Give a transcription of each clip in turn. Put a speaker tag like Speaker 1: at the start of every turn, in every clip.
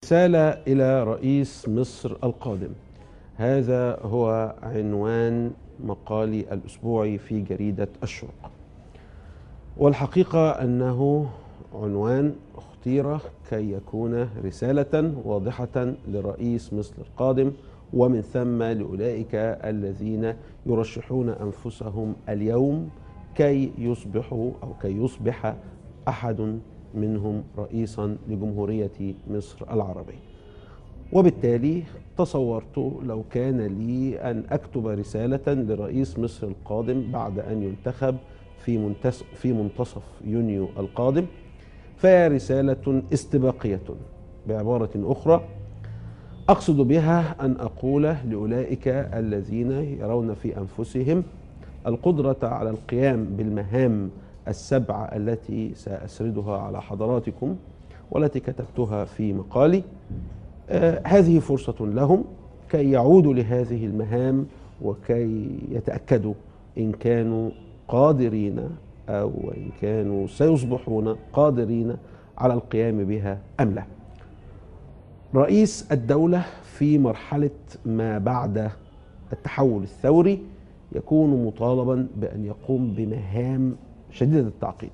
Speaker 1: رسالة إلى رئيس مصر القادم. هذا هو عنوان مقالي الأسبوعي في جريدة الشروق، والحقيقة أنه عنوان اختير كي يكون رسالة واضحة لرئيس مصر القادم، ومن ثم لأولئك الذين يرشحون أنفسهم اليوم كي يصبحوا أو كي يصبح أحد منهم رئيسا لجمهورية مصر العربية. وبالتالي تصورت لو كان لي أن أكتب رسالة لرئيس مصر القادم بعد أن ينتخب في منتصف يونيو القادم، فهي رسالة استباقية. بعبارة أخرى أقصد بها أن أقول لأولئك الذين يرون في أنفسهم القدرة على القيام بالمهام السبعة التي سأسردها على حضراتكم والتي كتبتها في مقالي، هذه فرصة لهم كي يعودوا لهذه المهام وكي يتأكدوا إن كانوا قادرين أو إن كانوا سيصبحون قادرين على القيام بها أم لا. رئيس الدولة في مرحلة ما بعد التحول الثوري يكون مطالبا بأن يقوم بمهام شديدة التعقيد.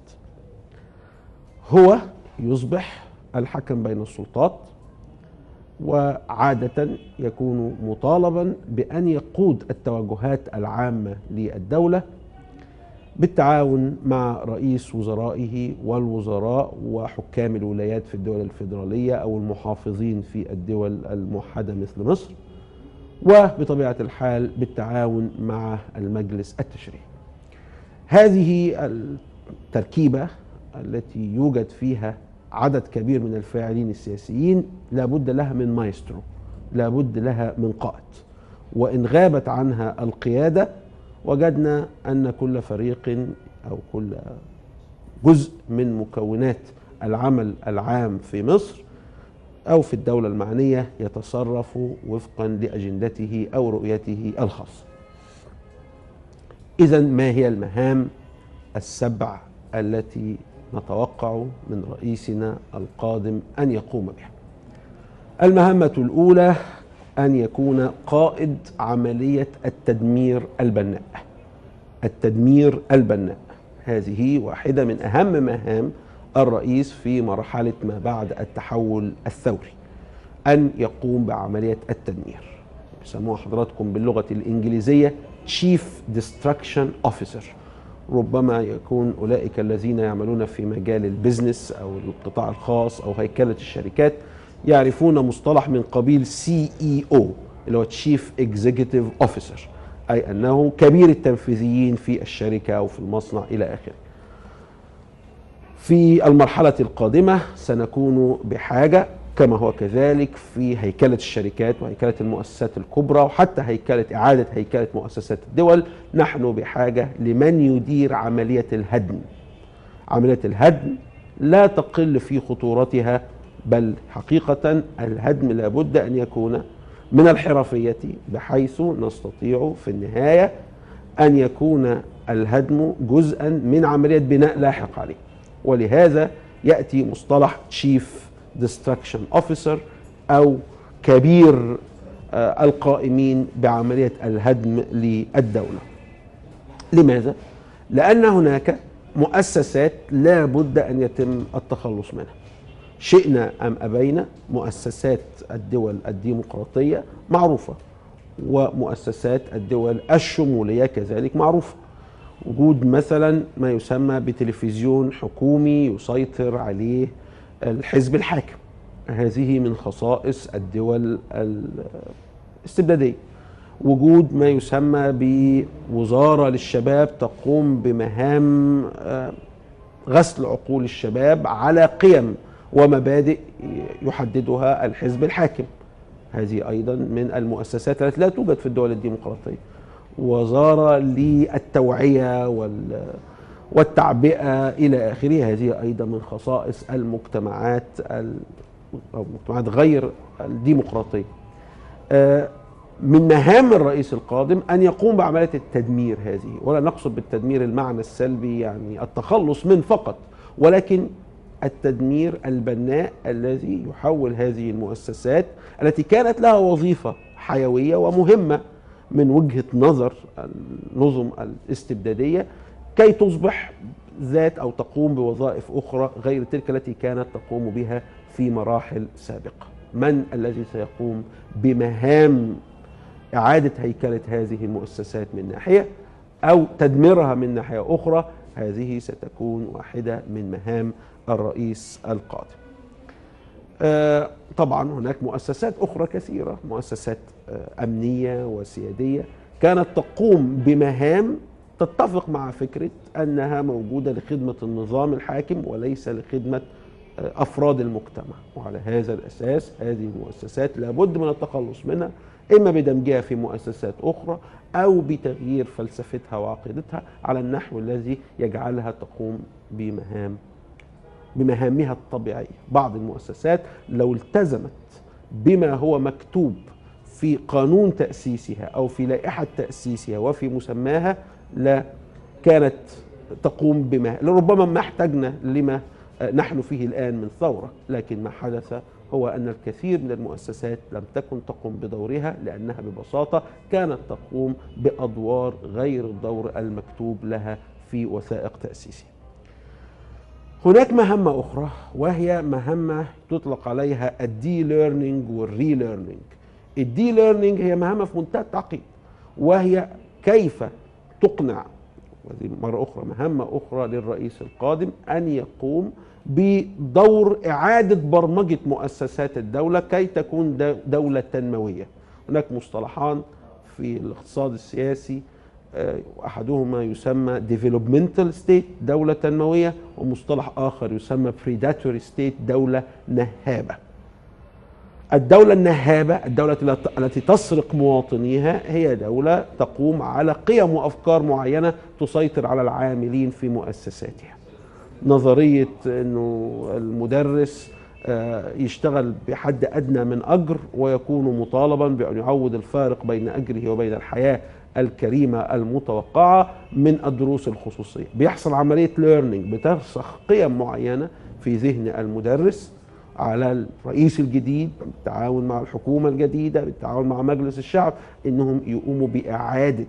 Speaker 1: هو يصبح الحكم بين السلطات، وعادة يكون مطالبا بأن يقود التوجهات العامة للدولة بالتعاون مع رئيس وزرائه والوزراء وحكام الولايات في الدول الفيدرالية أو المحافظين في الدول الموحدة مثل مصر، وبطبيعة الحال بالتعاون مع المجلس التشريعي. هذه التركيبة التي يوجد فيها عدد كبير من الفاعلين السياسيين لابد لها من مايسترو، لابد لها من قائد، وإن غابت عنها القيادة وجدنا أن كل فريق أو كل جزء من مكونات العمل العام في مصر أو في الدولة المعنية يتصرف وفقا لأجندته أو رؤيته الخاصة. إذن ما هي المهام السبع التي نتوقع من رئيسنا القادم أن يقوم بها؟ المهمة الأولى أن يكون قائد عملية التدمير البناء. التدمير البناء هذه واحدة من أهم مهام الرئيس في مرحلة ما بعد التحول الثوري، أن يقوم بعملية التدمير. يسموها حضراتكم باللغة الإنجليزية Chief Destruction Officer. ربما يكون أولئك الذين يعملون في مجال البزنس أو القطاع الخاص أو هيكلة الشركات يعرفون مصطلح من قبيل CEO اللي هو Chief Executive Officer، أي أنه كبير التنفيذيين في الشركة أو في المصنع إلى آخره. في المرحلة القادمة سنكون بحاجة كما هو كذلك في هيكلة الشركات وهيكلة المؤسسات الكبرى وحتى إعادة هيكلة مؤسسات الدول، نحن بحاجة لمن يدير عملية الهدم. عملية الهدم لا تقل في خطورتها، بل حقيقة الهدم لابد أن يكون من الحرفية بحيث نستطيع في النهاية أن يكون الهدم جزءا من عملية بناء لاحق عليه. ولهذا يأتي مصطلح Chief Destruction Officer أو كبير القائمين بعملية الهدم للدولة. لماذا؟ لأن هناك مؤسسات لا بد أن يتم التخلص منها، شئنا أم أبينا. مؤسسات الدول الديمقراطية معروفة، ومؤسسات الدول الشمولية كذلك معروفة. وجود مثلا ما يسمى بتلفزيون حكومي يسيطر عليه الحزب الحاكم، هذه من خصائص الدول الاستبدادية. وجود ما يسمى بوزارة للشباب تقوم بمهام غسل عقول الشباب على قيم ومبادئ يحددها الحزب الحاكم، هذه أيضا من المؤسسات التي لا توجد في الدول الديمقراطية. وزارة للتوعية والتعبئة إلى آخره، هذه أيضا من خصائص المجتمعات أو المجتمعات غير الديمقراطية. من مهام الرئيس القادم أن يقوم بعملية التدمير هذه، ولا نقصد بالتدمير المعنى السلبي يعني التخلص من فقط، ولكن التدمير البناء الذي يحول هذه المؤسسات التي كانت لها وظيفة حيوية ومهمة من وجهة نظر النظم الاستبدادية كي تصبح ذات أو تقوم بوظائف أخرى غير تلك التي كانت تقوم بها في مراحل سابقة. من الذي سيقوم بمهام إعادة هيكلة هذه المؤسسات من ناحية أو تدميرها من ناحية أخرى؟ هذه ستكون واحدة من مهام الرئيس القادم. طبعا هناك مؤسسات أخرى كثيرة، مؤسسات أمنية وسيادية كانت تقوم بمهام تتفق مع فكرة أنها موجودة لخدمة النظام الحاكم وليس لخدمة أفراد المجتمع، وعلى هذا الأساس هذه المؤسسات لابد من التخلص منها، إما بدمجها في مؤسسات أخرى أو بتغيير فلسفتها وعقيدتها على النحو الذي يجعلها تقوم بمهامها الطبيعية. بعض المؤسسات لو التزمت بما هو مكتوب في قانون تأسيسها أو في لائحة تأسيسها وفي مسماها لا كانت تقوم بما ربما ما احتجنا لما نحن فيه الآن من ثورة، لكن ما حدث هو أن الكثير من المؤسسات لم تكن تقوم بدورها لأنها ببساطة كانت تقوم بأدوار غير الدور المكتوب لها في وثائق تأسيسها. هناك مهمة أخرى وهي مهمة تطلق عليها الدي ليرنينج والري ليرنينج. الدي ليرنينج هي مهمة في منتهى التعقيد، وهي كيف تقنع، وهذه مرة أخرى مهمة أخرى للرئيس القادم، أن يقوم بدور إعادة برمجة مؤسسات الدولة كي تكون دولة تنموية. هناك مصطلحان في الاقتصاد السياسي، أحدهما يسمى developmental state دولة تنموية، ومصطلح آخر يسمى predatory state دولة نهابة. الدولة النهابة، الدولة التي تسرق مواطنيها، هي دولة تقوم على قيم وأفكار معينة تسيطر على العاملين في مؤسساتها. نظرية أنه المدرس يشتغل بحد أدنى من أجر ويكون مطالبا بأن يعوض الفارق بين أجره وبين الحياة الكريمة المتوقعة من الدروس الخصوصية. بيحصل عملية ليرنينج، بترسخ قيم معينة في ذهن المدرس على الرئيس الجديد بالتعاون مع الحكومة الجديدة بالتعاون مع مجلس الشعب إنهم يقوموا بإعادة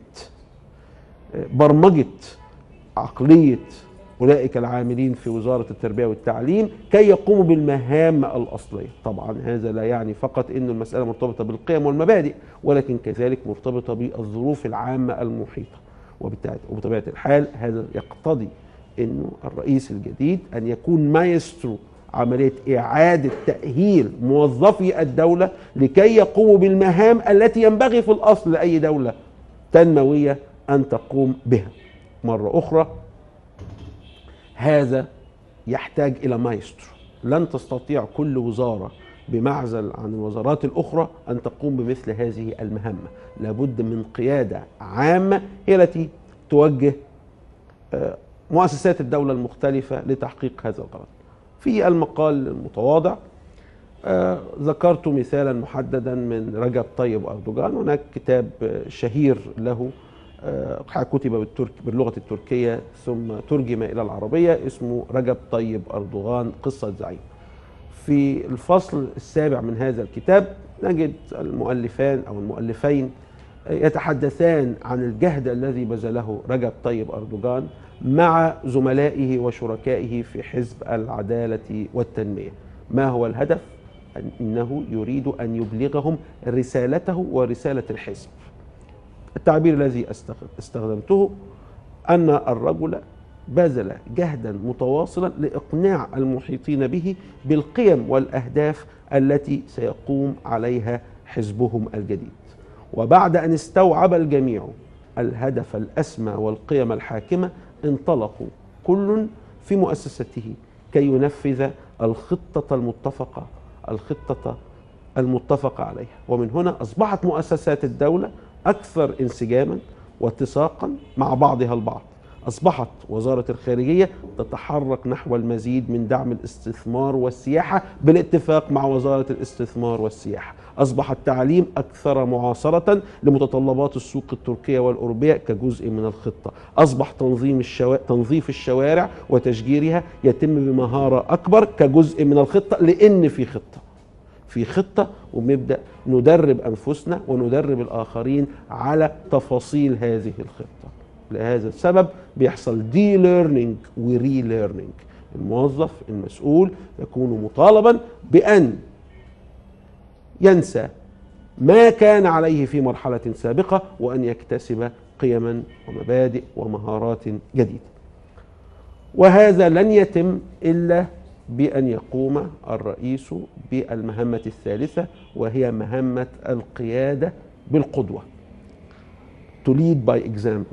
Speaker 1: برمجة عقلية أولئك العاملين في وزارة التربية والتعليم كي يقوموا بالمهام الأصلية. طبعا هذا لا يعني فقط أن المسألة مرتبطة بالقيم والمبادئ، ولكن كذلك مرتبطة بالظروف العامة المحيطة، وبطبيعة الحال هذا يقتضي أن الرئيس الجديد أن يكون مايسترو عملية إعادة تأهيل موظفي الدولة لكي يقوموا بالمهام التي ينبغي في الأصل لأي دولة تنموية أن تقوم بها. مرة أخرى هذا يحتاج إلى مايسترو. لن تستطيع كل وزارة بمعزل عن الوزارات الأخرى أن تقوم بمثل هذه المهمة. لابد من قيادة عامة هي التي توجه مؤسسات الدولة المختلفة لتحقيق هذا الغرض. في المقال المتواضع ذكرت مثالا محددا من رجب طيب أردوغان. هناك كتاب شهير له كتب باللغة التركية ثم ترجم إلى العربية اسمه رجب طيب أردوغان قصة زعيم. في الفصل السابع من هذا الكتاب نجد المؤلفان أو المؤلفين يتحدثان عن الجهد الذي بذله رجب طيب أردوغان مع زملائه وشركائه في حزب العدالة والتنمية. ما هو الهدف؟ أنه يريد أن يبلغهم رسالته ورسالة الحزب. التعبير الذي استخدمته أن الرجل بذل جهدا متواصلا لإقناع المحيطين به بالقيم والأهداف التي سيقوم عليها حزبهم الجديد. وبعد أن استوعب الجميع الهدف الأسمى والقيم الحاكمة انطلقوا كل في مؤسسته كي ينفذ الخطة المتفق عليها. ومن هنا أصبحت مؤسسات الدولة أكثر انسجاما واتساقا مع بعضها البعض، أصبحت وزارة الخارجية تتحرك نحو المزيد من دعم الاستثمار والسياحة بالاتفاق مع وزارة الاستثمار والسياحة. أصبح التعليم أكثر معاصرة لمتطلبات السوق التركية والأوروبية كجزء من الخطة. أصبح تنظيف الشوارع وتشجيرها يتم بمهارة أكبر كجزء من الخطة، لأن في خطة وبنبدأ ندرب أنفسنا وندرب الآخرين على تفاصيل هذه الخطة. لهذا السبب بيحصل دي ليرنينج وري ليرنينج. الموظف المسؤول يكون مطالبا بأن ينسى ما كان عليه في مرحلة سابقة وأن يكتسب قيما ومبادئ ومهارات جديدة. وهذا لن يتم إلا بأن يقوم الرئيس بالمهمة الثالثة، وهي مهمة القيادة بالقدوة. To lead by example.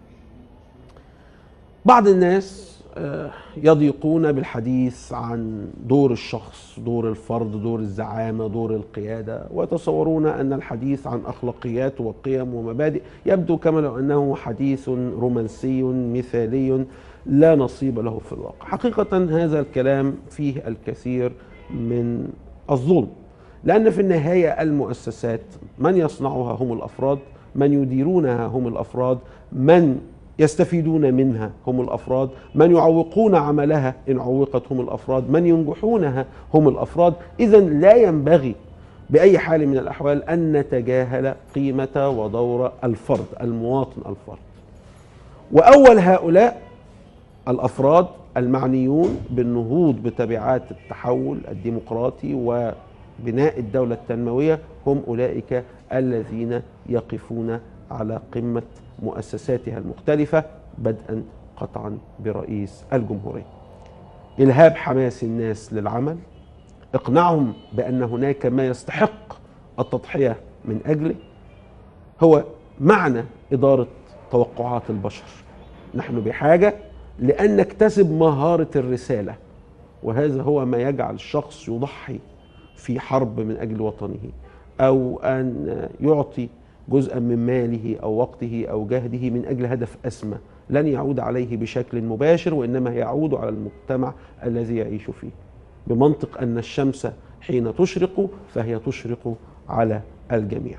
Speaker 1: بعض الناس يضيقون بالحديث عن دور الشخص، دور الفرد، دور الزعامة، دور القيادة، ويتصورون أن الحديث عن أخلاقيات وقيم ومبادئ يبدو كما لو أنه حديث رومانسي مثالي لا نصيب له في الواقع. حقيقة هذا الكلام فيه الكثير من الظلم، لأن في النهاية المؤسسات من يصنعها هم الأفراد، من يديرونها هم الأفراد، من يستفيدون منها هم الأفراد، من يعوقون عملها إن عوقت هم الأفراد، من ينجحونها هم الأفراد. إذن لا ينبغي بأي حال من الأحوال أن نتجاهل قيمة ودور الفرد، المواطن الفرد. وأول هؤلاء الأفراد المعنيون بالنهوض بتبعات التحول الديمقراطي وبناء الدولة التنموية هم أولئك الذين يقفون على قمة مؤسساتها المختلفة، بدءا قطعا برئيس الجمهورية. إلهاب حماس الناس للعمل، إقناعهم بأن هناك ما يستحق التضحية من أجله، هو معنى إدارة توقعات البشر. نحن بحاجة لأن نكتسب مهارة الرسالة، وهذا هو ما يجعل الشخص يضحي في حرب من أجل وطنه، أو أن يعطي جزءا من ماله أو وقته أو جهده من أجل هدف أسمى لن يعود عليه بشكل مباشر، وإنما يعود على المجتمع الذي يعيش فيه، بمنطق أن الشمس حين تشرق فهي تشرق على الجميع.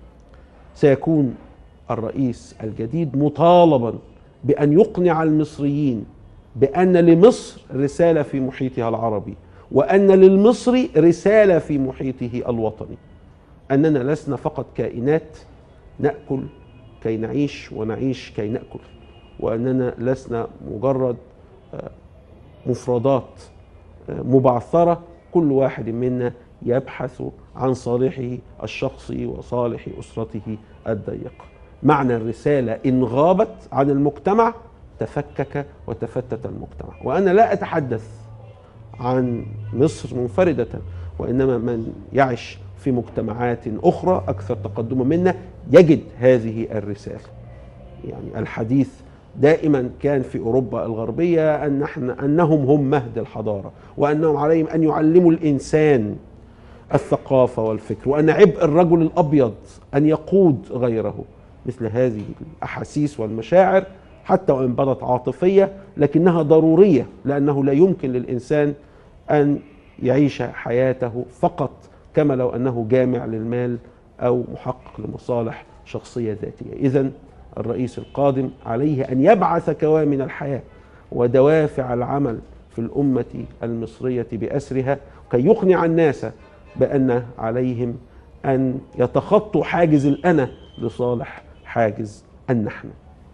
Speaker 1: سيكون الرئيس الجديد مطالبا بأن يقنع المصريين بأن لمصر رسالة في محيطها العربي، وأن للمصري رسالة في محيطه الوطني، أننا لسنا فقط كائنات نأكل كي نعيش ونعيش كي نأكل، وأننا لسنا مجرد مفردات مبعثرة كل واحد منا يبحث عن صالحه الشخصي وصالح أسرته الضيقة. معنى الرسالة إن غابت عن المجتمع تفكك وتفتت المجتمع. وأنا لا أتحدث عن مصر منفردة، وإنما من يعيش في مجتمعات أخرى أكثر تقدما منا يجد هذه الرسالة. يعني الحديث دائما كان في أوروبا الغربية أنهم هم مهد الحضارة، وأنهم عليهم أن يعلموا الإنسان الثقافة والفكر، وأن عبء الرجل الأبيض أن يقود غيره. مثل هذه الأحاسيس والمشاعر حتى وإن بدت عاطفية لكنها ضرورية، لأنه لا يمكن للإنسان أن يعيش حياته فقط كما لو أنه جامع للمال أو محقق لمصالح شخصية ذاتية. إذن الرئيس القادم عليه أن يبعث كوامن الحياة ودوافع العمل في الأمة المصرية بأسرها، كي يقنع الناس بأن عليهم أن يتخطوا حاجز الأنا لصالح حاجز النحن.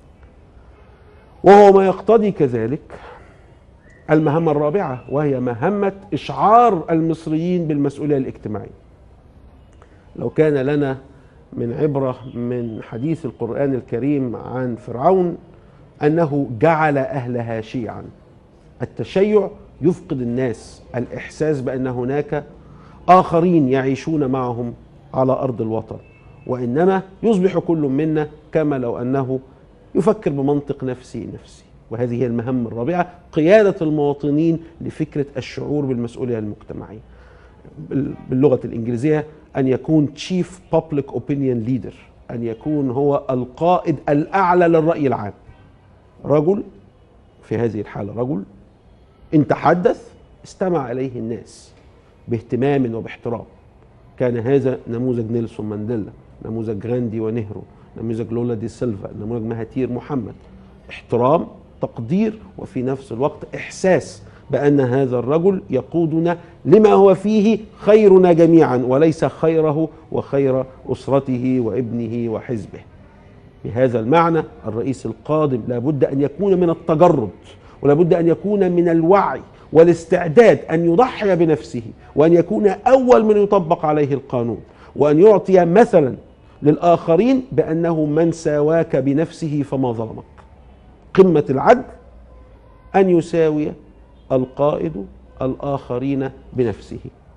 Speaker 1: وهو ما يقتضي كذلك المهمة الرابعة، وهي مهمة إشعار المصريين بالمسؤولية الاجتماعية. لو كان لنا من عبرة من حديث القرآن الكريم عن فرعون أنه جعل أهلها شيعا، التشيع يفقد الناس الإحساس بأن هناك آخرين يعيشون معهم على أرض الوطن، وإنما يصبح كل منا كما لو أنه يفكر بمنطق نفسي. وهذه هي المهمة الرابعة، قيادة المواطنين لفكرة الشعور بالمسؤولية المجتمعية. باللغة الإنجليزية أن يكون Chief Public Opinion Leader، أن يكون هو القائد الأعلى للرأي العام. رجل في هذه الحالة، رجل إن تحدث استمع إليه الناس باهتمام وباحترام. كان هذا نموذج نيلسون مانديلا، نموذج غاندي ونهرو، نموذج لولا دي سيلفا، نموذج مهاتير محمد. احترام، تقدير، وفي نفس الوقت إحساس بأن هذا الرجل يقودنا لما هو فيه خيرنا جميعا، وليس خيره وخير أسرته وابنه وحزبه. بهذا المعنى الرئيس القادم لابد أن يكون من التجرد، ولابد أن يكون من الوعي والاستعداد أن يضحي بنفسه، وأن يكون أول من يطبق عليه القانون، وأن يعطي مثلا للآخرين بأنه من ساواك بنفسه فما ظلمك. قمة العدل أن يساوي القائد الآخرين بنفسه،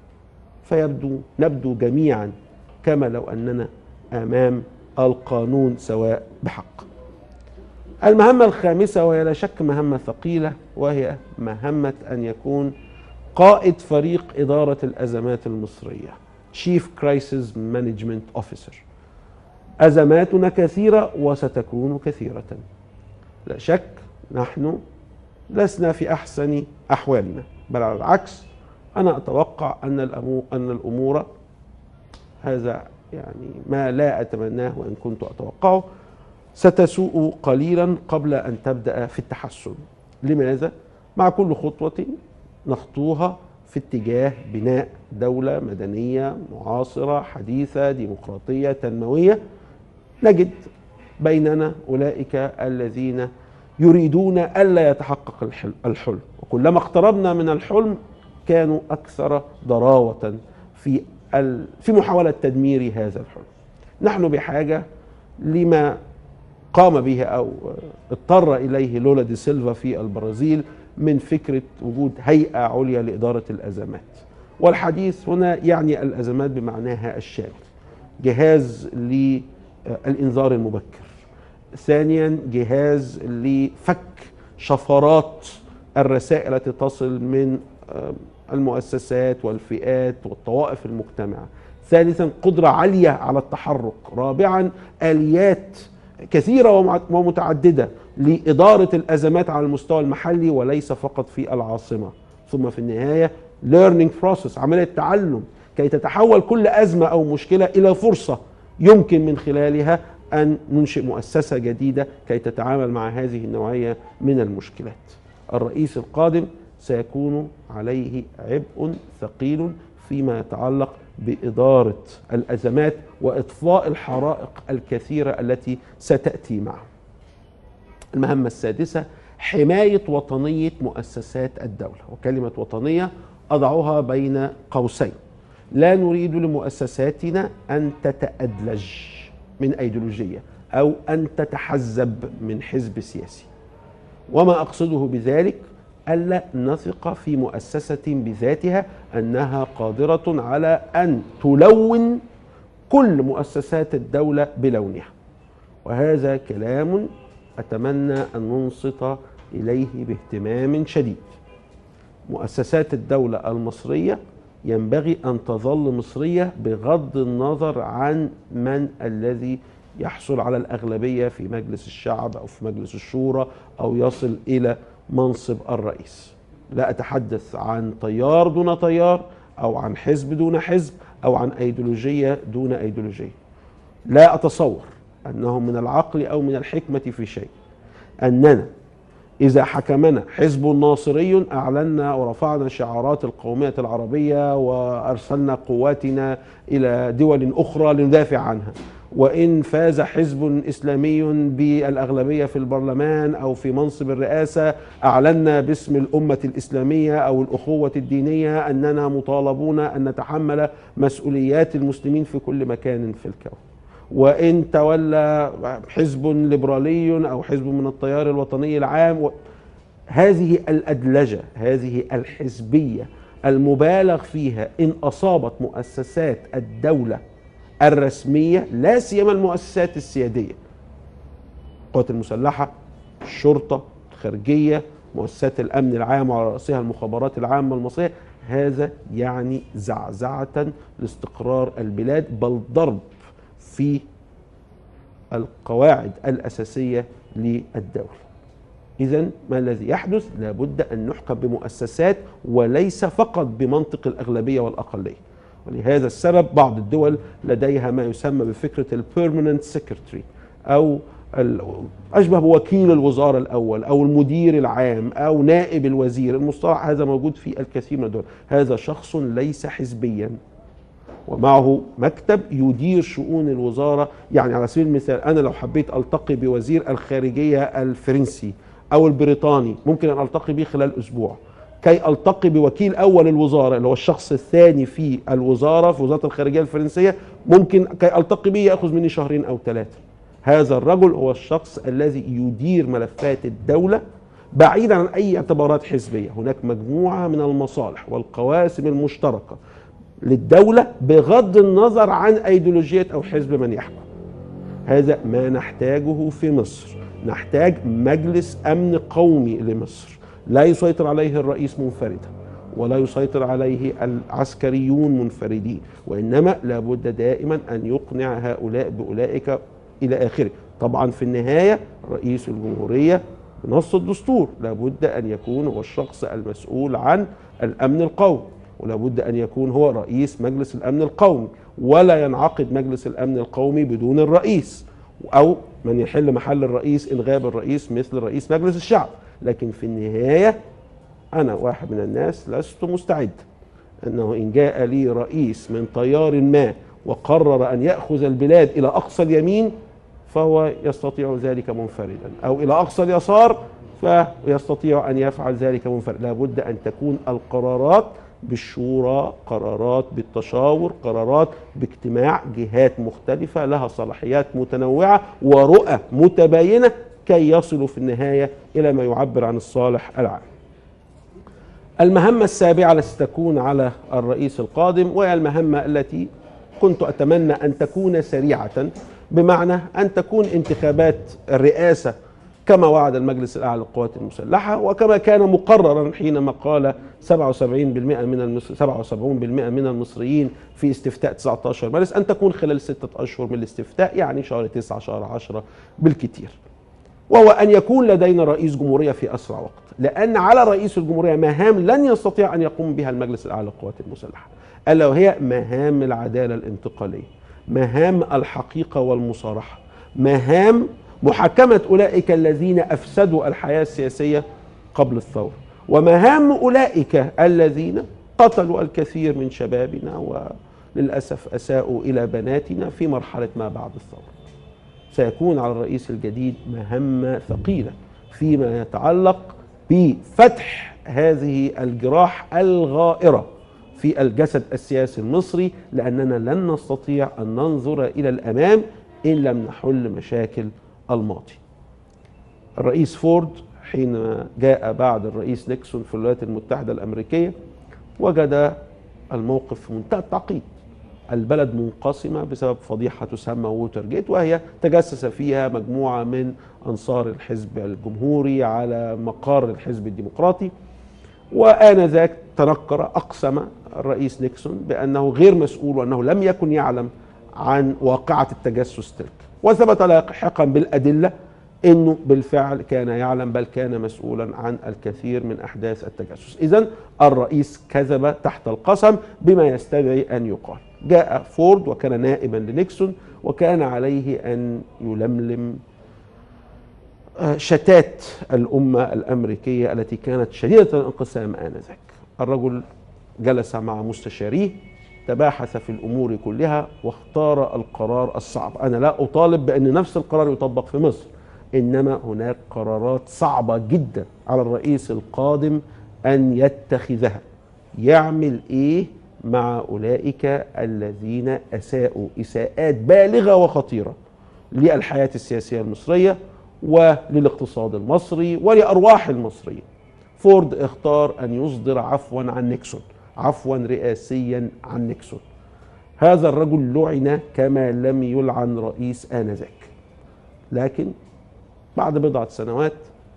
Speaker 1: نبدو جميعا كما لو أننا أمام القانون سواء بحق. المهمة الخامسة، وهي لا شك مهمة ثقيلة، وهي مهمة أن يكون قائد فريق إدارة الأزمات المصرية، Chief Crisis Management Officer. أزماتنا كثيرة وستكون كثيرة، لا شك نحن لسنا في أحسن أحوالنا، بل على العكس أنا أتوقع أن الأمور، هذا يعني ما لا أتمناه وإن كنت أتوقعه، ستسوء قليلا قبل أن تبدأ في التحسن. لماذا؟ مع كل خطوة نخطوها في اتجاه بناء دولة مدنية معاصرة حديثة ديمقراطية تنموية، نجد بيننا أولئك الذين يريدون ألا يتحقق الحلم، وكلما اقتربنا من الحلم كانوا أكثر ضراوة في محاولة تدمير هذا الحلم. نحن بحاجة لما قام به أو اضطر إليه لولا دي سيلفا في البرازيل من فكرة وجود هيئة عليا لإدارة الأزمات. والحديث هنا يعني الأزمات بمعناها الشامل، جهاز للإنذار المبكر، ثانيا جهاز لفك شفرات الرسائل التي تصل من المؤسسات والفئات والطوائف المجتمعة، ثالثا قدرة عالية على التحرك، رابعا آليات كثيرة ومتعددة لإدارة الأزمات على المستوى المحلي وليس فقط في العاصمة، ثم في النهاية learning process، عملية تعلم كي تتحول كل أزمة أو مشكلة إلى فرصة يمكن من خلالها أن ننشئ مؤسسة جديدة كي تتعامل مع هذه النوعية من المشكلات. الرئيس القادم سيكون عليه عبء ثقيل فيما يتعلق بإدارة الأزمات وإطفاء الحرائق الكثيرة التي ستأتي معه. المهمة السادسة، حماية وطنية مؤسسات الدولة، وكلمة وطنية أضعها بين قوسين. لا نريد لمؤسساتنا أن تتأدلج من أيديولوجية أو أن تتحزب من حزب سياسي، وما أقصده بذلك ألا نثق في مؤسسة بذاتها أنها قادرة على أن تلون كل مؤسسات الدولة بلونها، وهذا كلام أتمنى أن ننصت إليه باهتمام شديد. مؤسسات الدولة المصرية ينبغي أن تظل مصرية بغض النظر عن من الذي يحصل على الأغلبية في مجلس الشعب أو في مجلس الشورى أو يصل إلى منصب الرئيس. لا أتحدث عن تيار دون تيار أو عن حزب دون حزب أو عن أيديولوجية دون أيديولوجية. لا أتصور أنه من العقل أو من الحكمة في شيء أننا إذا حكمنا حزب ناصري أعلنا ورفعنا شعارات القومية العربية وأرسلنا قواتنا إلى دول أخرى لندافع عنها، وإن فاز حزب إسلامي بالأغلبية في البرلمان أو في منصب الرئاسة أعلنا باسم الأمة الإسلامية أو الأخوة الدينية أننا مطالبون أن نتحمل مسؤوليات المسلمين في كل مكان في الكون. وإن تولى حزب ليبرالي أو حزب من التيار الوطني العام، هذه الأدلجة، هذه الحزبية المبالغ فيها إن أصابت مؤسسات الدولة الرسمية، لا سيما المؤسسات السيادية، القوات المسلحة، الشرطة، الخارجية، مؤسسات الأمن العام وعلى رأسها المخابرات العامة المصرية، هذا يعني زعزعة لاستقرار البلاد، بل ضرب في القواعد الأساسية للدولة. إذن ما الذي يحدث؟ لابد أن نحكم بمؤسسات وليس فقط بمنطق الأغلبية والأقلية. ولهذا السبب بعض الدول لديها ما يسمى بفكرة البيرمننت سيكرتري، أو أشبه بوكيل الوزارة الأول أو المدير العام أو نائب الوزير. المصطلح هذا موجود في الكثير من الدول. هذا شخص ليس حزبيا ومعه مكتب يدير شؤون الوزارة. يعني على سبيل المثال أنا لو حبيت ألتقي بوزير الخارجية الفرنسي أو البريطاني ممكن أن ألتقي به خلال أسبوع. كي ألتقي بوكيل أول الوزارة اللي هو الشخص الثاني في الوزارة في وزارة الخارجية الفرنسية ممكن كي ألتقي به يأخذ مني شهرين أو 3. هذا الرجل هو الشخص الذي يدير ملفات الدولة بعيدا عن أي اعتبارات حزبية. هناك مجموعة من المصالح والقواسم المشتركة للدولة بغض النظر عن أيديولوجية أو حزب من يحكم. هذا ما نحتاجه في مصر. نحتاج مجلس أمن قومي لمصر لا يسيطر عليه الرئيس منفردا ولا يسيطر عليه العسكريون منفردين، وإنما لابد دائما أن يقنع هؤلاء بأولئك إلى آخره. طبعا في النهاية رئيس الجمهورية بنص الدستور لابد أن يكون هو الشخص المسؤول عن الأمن القومي، ولابد أن يكون هو رئيس مجلس الأمن القومي، ولا ينعقد مجلس الأمن القومي بدون الرئيس، أو من يحل محل الرئيس إن غاب الرئيس مثل رئيس مجلس الشعب. لكن في النهاية أنا واحد من الناس لست مستعد أنه إن جاء لي رئيس من تيار ما وقرر أن يأخذ البلاد إلى أقصى اليمين فهو يستطيع ذلك منفردا، أو إلى أقصى اليسار فيستطيع أن يفعل ذلك منفردا. لابد أن تكون القرارات بالشورى، قرارات بالتشاور، قرارات باجتماع جهات مختلفة لها صلاحيات متنوعة ورؤى متباينة كي يصلوا في النهاية إلى ما يعبر عن الصالح العام. المهمة السابعة التي تكون على الرئيس القادم وهي المهمة التي كنت أتمنى أن تكون سريعة، بمعنى أن تكون انتخابات الرئاسة كما وعد المجلس الأعلى للقوات المسلحة وكما كان مقررا حينما قال 77% من المصريين في استفتاء 19 مارس أن تكون خلال 6 أشهر من الاستفتاء، يعني شهر 9 شهر 10 بالكثير. وهو أن يكون لدينا رئيس جمهورية في أسرع وقت، لأن على رئيس الجمهورية مهام لن يستطيع أن يقوم بها المجلس الأعلى للقوات المسلحة، ألا وهي مهام العدالة الانتقالية، مهام الحقيقة والمصارحة، مهام محاكمة أولئك الذين أفسدوا الحياة السياسية قبل الثورة، ومهام أولئك الذين قتلوا الكثير من شبابنا وللأسف أساءوا إلى بناتنا في مرحلة ما بعد الثورة. سيكون على الرئيس الجديد مهمة ثقيلة فيما يتعلق بفتح هذه الجراح الغائرة في الجسد السياسي المصري، لأننا لن نستطيع أن ننظر إلى الأمام إن لم نحل مشاكل الماضي. الرئيس فورد حين جاء بعد الرئيس نيكسون في الولايات المتحدة الأمريكية وجد الموقف في منتهى التعقيد. البلد منقسمة بسبب فضيحة تسمى ووتر جيت، وهي تجسس فيها مجموعة من أنصار الحزب الجمهوري على مقار الحزب الديمقراطي، وآنذاك تنكر أقسم الرئيس نيكسون بأنه غير مسؤول وأنه لم يكن يعلم عن واقعة التجسس تلك، وثبت لاحقا بالأدلة أنه بالفعل كان يعلم، بل كان مسؤولا عن الكثير من أحداث التجسس. إذن الرئيس كذب تحت القسم بما يستدعي أن يقال. جاء فورد وكان نائبا لنيكسون وكان عليه أن يلملم شتات الأمة الأمريكية التي كانت شديدة الانقسام آنذاك. الرجل جلس مع مستشاريه، تباحث في الأمور كلها واختار القرار الصعب. أنا لا أطالب بأن نفس القرار يطبق في مصر، إنما هناك قرارات صعبة جدا على الرئيس القادم أن يتخذها. يعمل إيه مع أولئك الذين أساءوا إساءات بالغة وخطيرة للحياة السياسية المصرية وللاقتصاد المصري ولأرواح المصريين؟ فورد اختار أن يصدر عفوا عن نيكسون، عفوا رئاسيا عن نيكسون. هذا الرجل لعن كما لم يلعن رئيس آنذاك. لكن بعد بضعة سنوات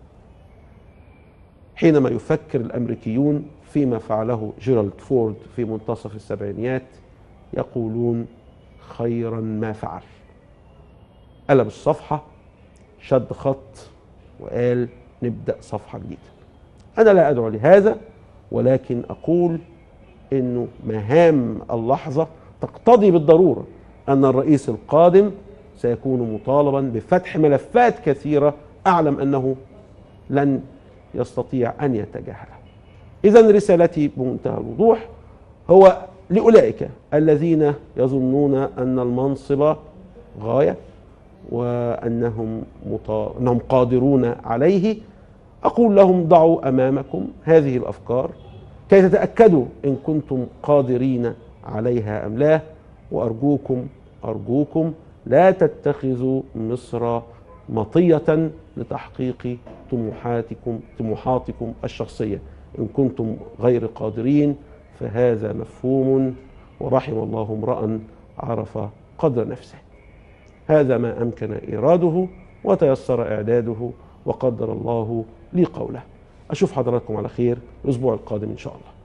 Speaker 1: حينما يفكر الأمريكيون فيما فعله جيرالد فورد في منتصف السبعينيات يقولون خيرا ما فعل. قلب الصفحة، شد خط وقال نبدأ صفحة جديدة. أنا لا أدعو لهذا، ولكن أقول إنه مهام اللحظة تقتضي بالضرورة أن الرئيس القادم سيكون مطالبا بفتح ملفات كثيرة أعلم أنه لن يستطيع أن يتجاهلها. إذن رسالتي بمنتهى الوضوح هو لأولئك الذين يظنون أن المنصب غاية وأنهم قادرون عليه، أقول لهم ضعوا أمامكم هذه الأفكار كي تتأكدوا إن كنتم قادرين عليها أم لا، وأرجوكم لا تتخذوا مصر مطية لتحقيق طموحاتكم الشخصية. إن كنتم غير قادرين فهذا مفهوم، ورحم الله امرأ عرف قدر نفسه. هذا ما أمكن إيراده وتيسر إعداده وقدر الله لي قوله. أشوف حضراتكم على خير الأسبوع القادم إن شاء الله.